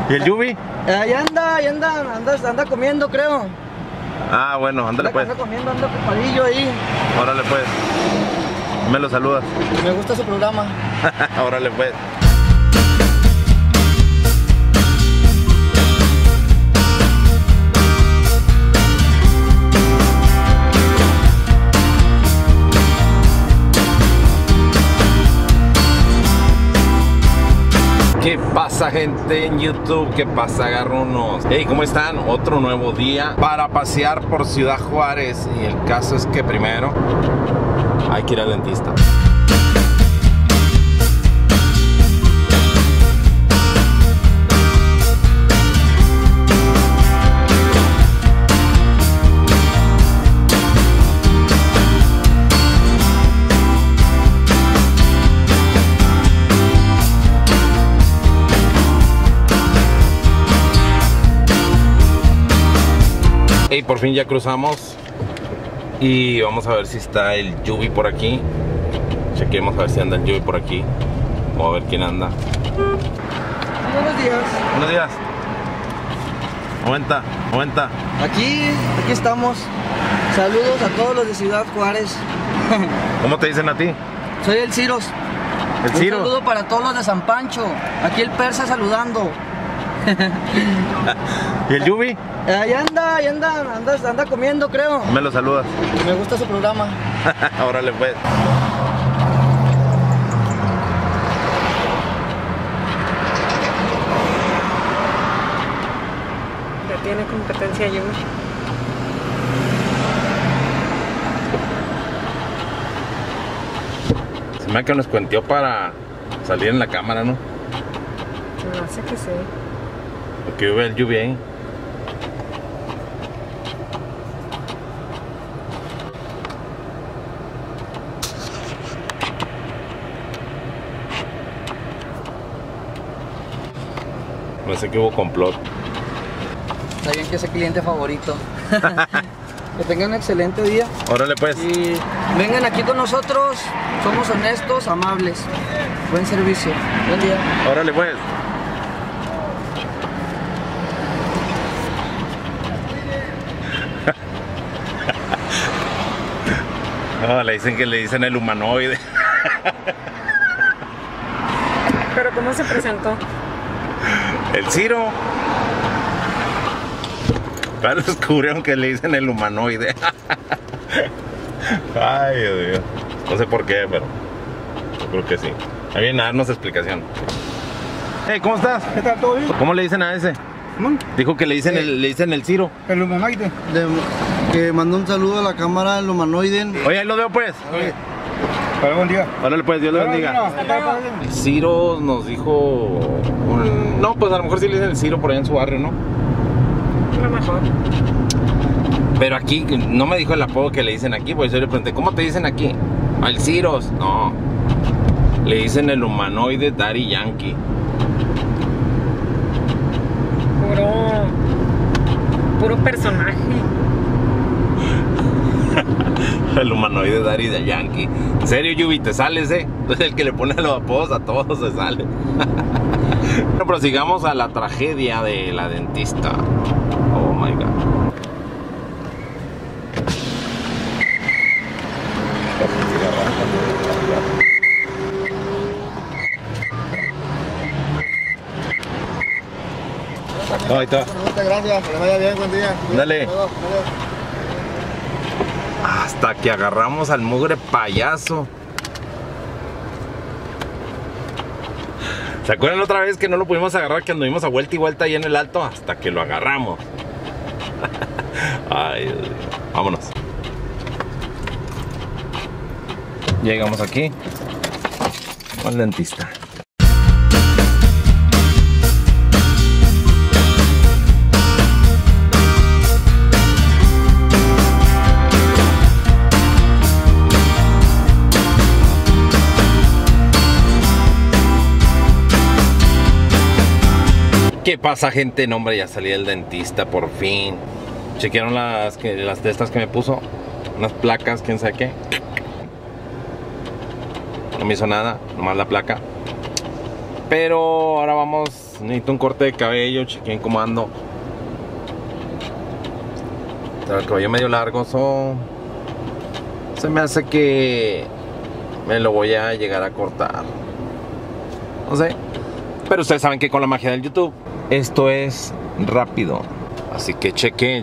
¿Y el Yubi? Anda comiendo, creo. Ah, bueno, ándale pues. Anda comiendo, anda ocupadillo ahí. Órale pues. Me lo saludas. Me gusta su programa. Órale pues. ¿Qué pasa, gente en YouTube? ¿Qué pasa, garrunos? Hey, ¿cómo están? Otro nuevo día para pasear por Ciudad Juárez. Y el caso es que primero hay que ir al dentista. Hey, por fin ya cruzamos y vamos a ver si está el Yubi por aquí. Chequemos a ver si anda el Yubi por aquí. Vamos a ver quién anda. Buenos días. Buenos días. Aumenta. Aquí estamos. Saludos a todos los de Ciudad Juárez. ¿Cómo te dicen a ti? Soy el Ciros. ¿El Ciro? Un saludo para todos los de San Pancho. Aquí el Persa saludando. ¿Y el Yubi? Ahí anda comiendo, creo. Me lo saludas. Me gusta su programa. Órale pues. Ya tiene competencia Yubi. Se me ha que nos cuenteó para salir en la cámara, ¿no? No sé qué sé. Porque yo veo el Yubi ahí. No sé que hubo complot. Está bien que es el cliente favorito. Que tengan un excelente día. Órale pues. Y vengan aquí con nosotros. Somos honestos, amables. Buen servicio. Buen día. Órale pues. No, le dicen el humanoide. Pero ¿cómo se presentó? El Ciro. Claro, descubrieron que le dicen el humanoide. Ay, Dios mío. No sé por qué, pero yo creo que sí. Ahí viene a darnos explicación. Hey, ¿cómo estás? ¿Qué tal? ¿Todo bien? ¿Cómo le dicen a ese? ¿Cómo? Dijo que le dicen el Ciro. El humanoide. Que mandó un saludo a la cámara del humanoide. Oye, ahí lo veo pues. Para buen día. Órale pues, Dios le bendiga. El Ciro nos dijo... No, pues a lo mejor sí le dicen el Ciro por allá en su barrio, ¿no? Lo mejor. Pero aquí no me dijo el apodo que le dicen aquí, pues yo le pregunté, ¿cómo te dicen aquí? El Ciros. No. Le dicen el humanoide Daddy Yankee. Puro personaje. El humanoide Daddy Yankee. En serio, Yubi, te sales, Entonces el que le pone los apodos a todos se sale. Bueno, prosigamos a la tragedia de la dentista. Oh my god. No, ahí está. Muchas gracias. Que le vaya bien. Buen día. Dale. Adiós. Hasta que agarramos al mugre payaso. ¿Se acuerdan otra vez que no lo pudimos agarrar? Que anduvimos a vuelta y vuelta ahí en el alto hasta que lo agarramos. Ay, Dios mío. Vámonos. Llegamos aquí al dentista. ¿Qué pasa, gente? No, hombre, ya salí del dentista por fin. Chequearon las de estas que me puso. Unas placas, quién sabe qué. No me hizo nada, nomás la placa. Pero ahora vamos necesito un corte de cabello, chequen cómo ando. El cabello medio largo, se me hace que me lo voy a llegar a cortar. No sé. Pero ustedes saben que con la magia del YouTube, esto es rápido. Así que chequen.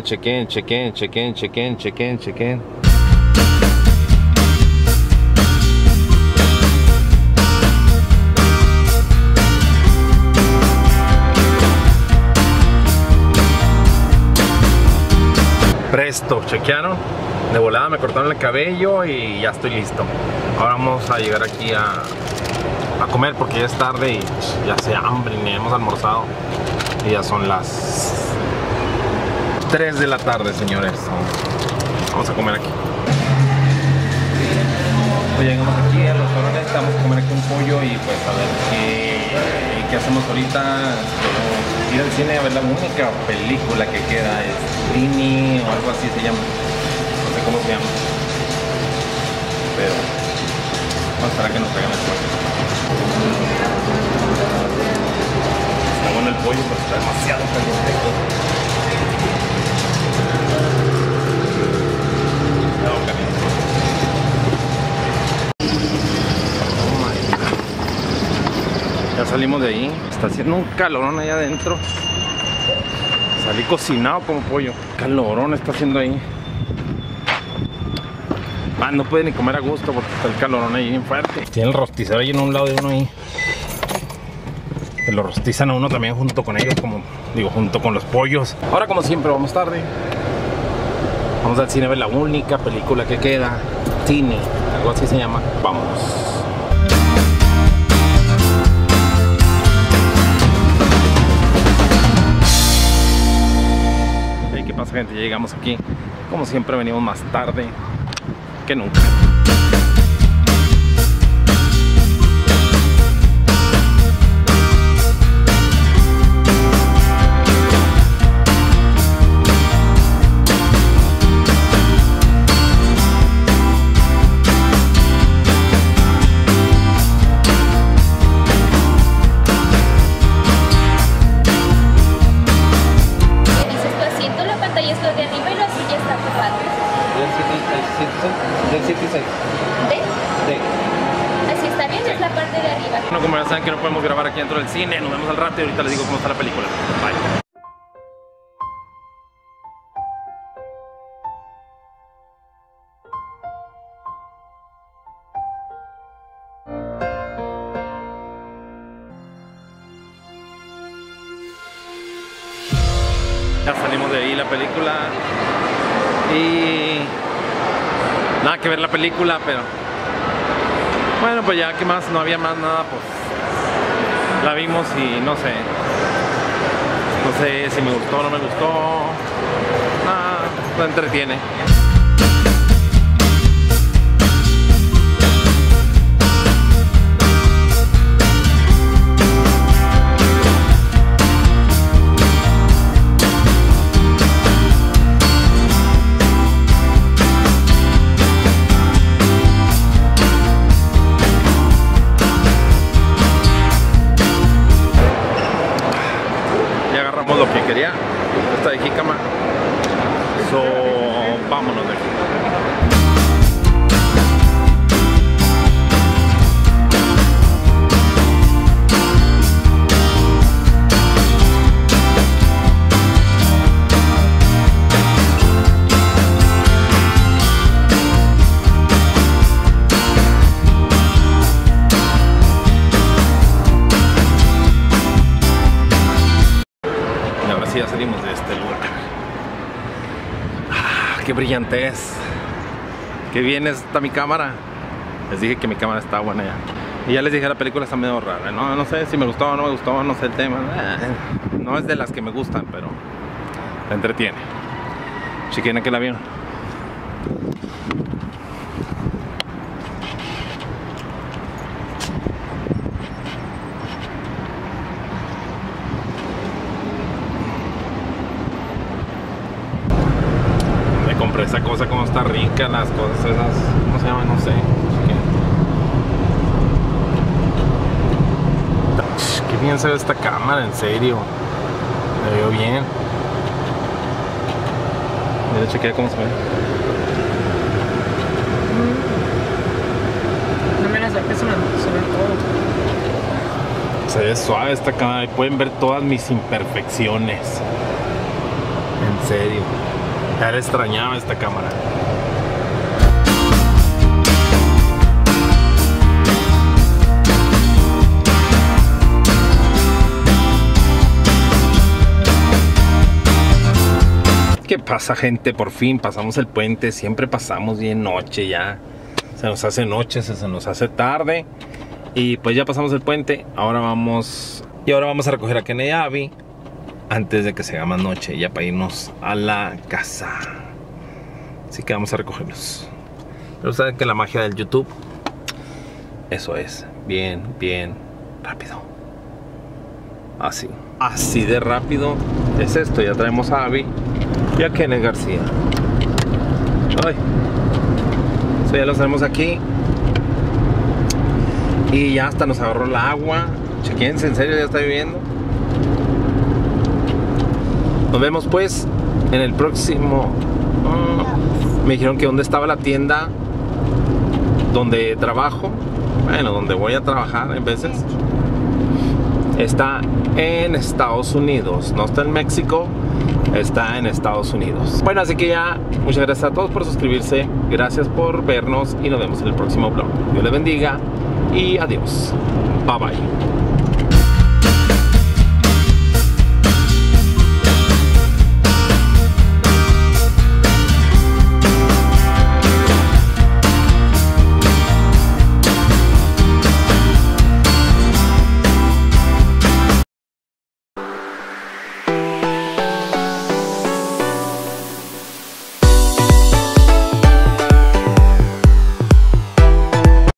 Presto, chequearon. De volada me cortaron el cabello y ya estoy listo. Ahora vamos a llegar aquí a comer porque ya es tarde y ya hace hambre y ni hemos almorzado. Y ya son las 3 de la tarde, señores. Vamos a comer aquí. Pues llegamos aquí a los restaurantes, vamos a comer aquí un pollo y pues a ver qué hacemos ahorita. Ir al cine a ver la única película que queda es Tini o algo así se llama. No sé cómo se llama. Pero vamos a esperar que nos traigan el pollo. Está bueno el pollo, pero está demasiado caliente aquí. No, caliente. Oh my God. Ya salimos de ahí. Está haciendo un calorón allá adentro. Salí cocinado como pollo. Calorón está haciendo ahí. No puede ni comer a gusto porque está el calorón ahí bien fuerte. Tiene el rostizador ahí en un lado de uno ahí. Que lo rostizan a uno también junto con ellos, como digo, junto con los pollos. Ahora como siempre vamos tarde. Vamos al cine a ver la única película que queda. Cine, algo así se llama. Vamos. Hey, ¿qué pasa, gente? Ya llegamos aquí. Como siempre venimos más tarde que nunca. Bueno, como ya saben que no podemos grabar aquí dentro del cine, nos vemos al rato y ahorita les digo cómo está la película. Bye. Ya salimos de ahí la película y nada que ver la película, pero bueno, pues ya que más, no había más nada, pues la vimos y no sé si me gustó o no me gustó. Lo entretiene. Lo que quería, esta de jícama. Vámonos de aquí. Ya salimos de este lugar. Qué brillantez. Qué bien está mi cámara. Les dije que mi cámara está buena ya. Y ya les dije, la película está medio rara. No sé si me gustó o no me gustó, no sé el tema. No es de las que me gustan, pero la entretiene. Chiquena, que la vieron. Compré esa cosa, como está rica, las cosas esas, ¿cómo se llaman? No sé. Qué bien se ve esta cámara, en serio. Me veo bien. Mira, chequea cómo se ve. No me la acerques, se ve todo. Se ve suave esta cámara y pueden ver todas mis imperfecciones. En serio. Ya le extrañaba esta cámara. ¿Qué pasa, gente? Por fin pasamos el puente. Siempre pasamos bien noche ya. Se nos hace noche, se nos hace tarde. Y pues ya pasamos el puente. Ahora vamos a recoger a Kenia y a Abby antes de que se haga más noche, ya para irnos a la casa. Así que vamos a recogerlos. Pero saben que la magia del YouTube, eso es, bien rápido. Así de rápido es esto. Ya traemos a Abby y a Kenia García. Ay, eso ya los tenemos aquí. Y ya hasta nos agarró el agua. Chequense, en serio, ya está lloviendo. Nos vemos pues en el próximo. Me dijeron que dónde estaba la tienda donde trabajo. Bueno, donde voy a trabajar en veces. Está en Estados Unidos. No está en México, está en Estados Unidos. Bueno, así que ya, muchas gracias a todos por suscribirse. Gracias por vernos y nos vemos en el próximo vlog. Dios les bendiga y adiós. Bye bye.